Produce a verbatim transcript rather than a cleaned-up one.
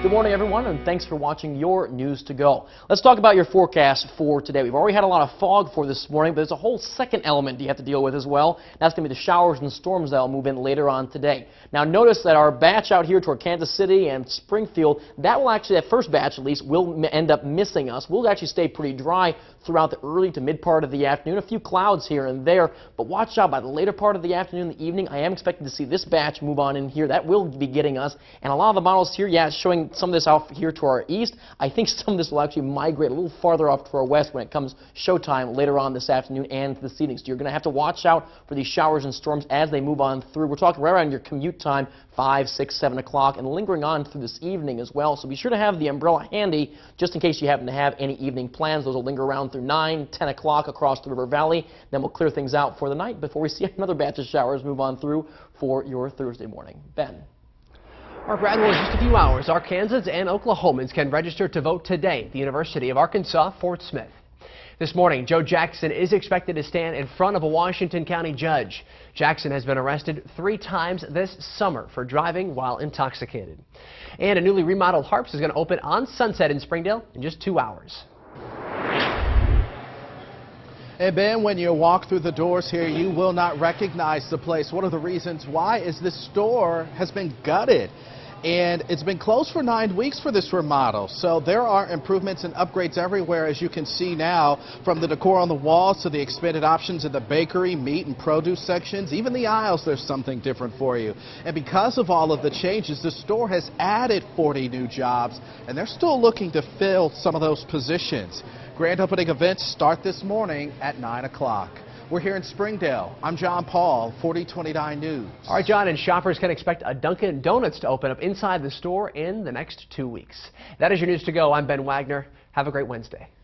Good morning, everyone, and thanks for watching your News to Go. Let's talk about your forecast for today. We've already had a lot of fog for this morning, but there's a whole second element you have to deal with as well. That's going to be the showers and storms that will move in later on today. Now, notice that our batch out here toward Kansas City and Springfield, that will actually, that first batch at least, will end up missing us. We'll actually stay pretty dry throughout the early to mid part of the afternoon. A few clouds here and there, but watch out by the later part of the afternoon and the evening. I am expecting to see this batch move on in here. That will be getting us, and a lot of the models here, yeah, it's showing some of this out here to our east. I think some of this will actually migrate a little farther off to our west when it comes showtime later on this afternoon and this evening. So you're going to have to watch out for these showers and storms as they move on through. We're talking right around your commute time, five, six, seven o'clock, and lingering on through this evening as well. So be sure to have the umbrella handy just in case you happen to have any evening plans. Those will linger around through nine, ten o'clock across the River Valley. Then we'll clear things out for the night before we see another batch of showers move on through for your Thursday morning. Ben. Mark Bradwell, in just a few hours, Arkansans and Oklahomans can register to vote today at the University of Arkansas Fort Smith. This morning, Joe Jackson is expected to stand in front of a Washington County judge. Jackson has been arrested three times this summer for driving while intoxicated. And a newly remodeled Harps is going to open on Sunset in Springdale in just two hours. And Ben, when you walk through the doors here, you will not recognize the place. One of the reasons why is this store has been gutted. And it's been closed for nine weeks for this remodel. So there are improvements and upgrades everywhere, as you can see now, from the decor on the walls to the expanded options in the bakery, meat and produce sections. Even the aisles, there's something different for you. And because of all of the changes, the store has added forty new jobs, and they're still looking to fill some of those positions. Grand opening events start this morning at nine o'clock. We're here in Springdale. I'm John Paul, forty twenty-nine News. All right, John, and shoppers can expect a Dunkin' Donuts to open up inside the store in the next two weeks. That is your News to Go. I'm Ben Wagner. Have a great Wednesday.